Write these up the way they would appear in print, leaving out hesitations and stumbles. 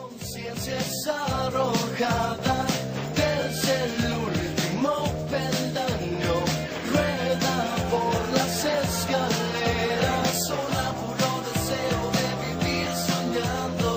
conciencia es arrojada desde el último peldaño, rueda por las escaleras, sola puro deseo de vivir soñando.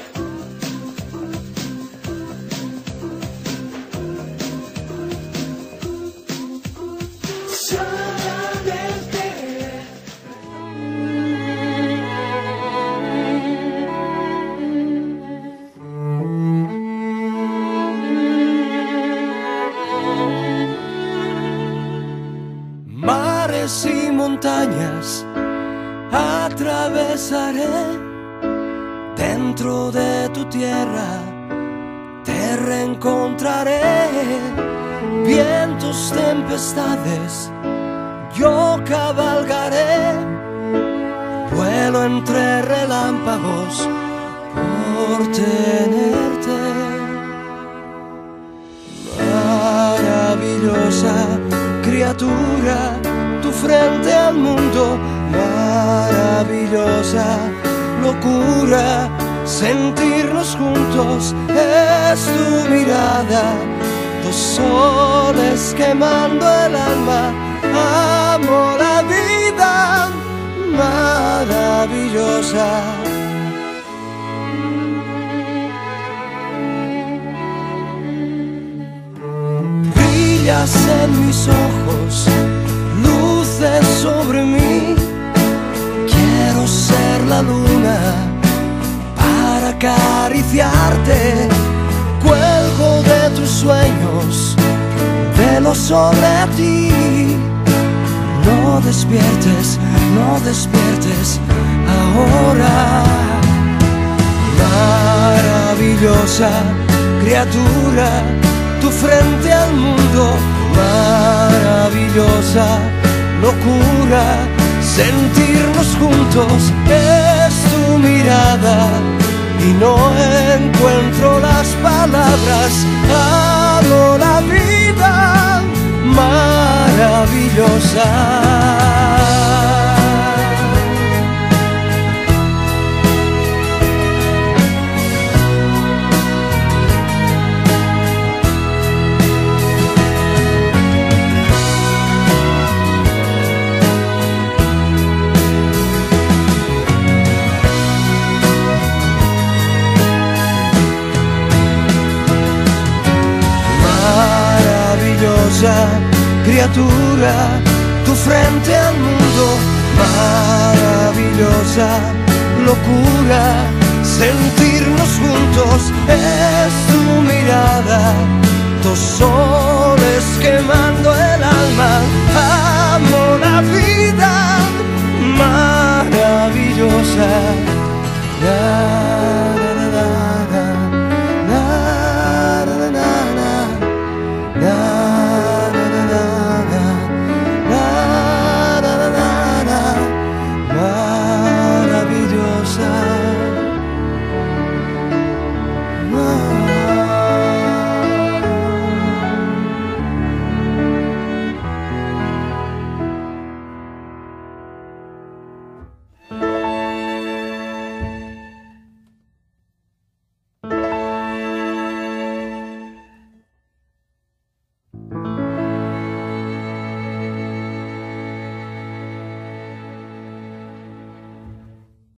Mares y montañas atravesaré, dentro de tu tierra te reencontraré. Vientos, tempestades, yo cabalgaré, vuelo entre relámpagos por tenerte. Maravillosa criatura, tu frente al mundo, maravillosa locura, sentirnos juntos, es tu mirada, dos soles quemando el alma, amo la vida maravillosa. Brillas en mis ojos, luces sobre mí, quiero ser la luna para acariciarte, cuelgo de tus sueños, velo sobre ti. No despiertes, no despiertes ahora. Maravillosa criatura, tu frente al mundo, maravillosa locura, sentirnos juntos, es tu mirada y no encuentro las palabras, amo la vida maravillosa. Criatura, tu frente al mundo, maravillosa locura, sentirnos juntos, es tu mirada, dos soles quemando el alma.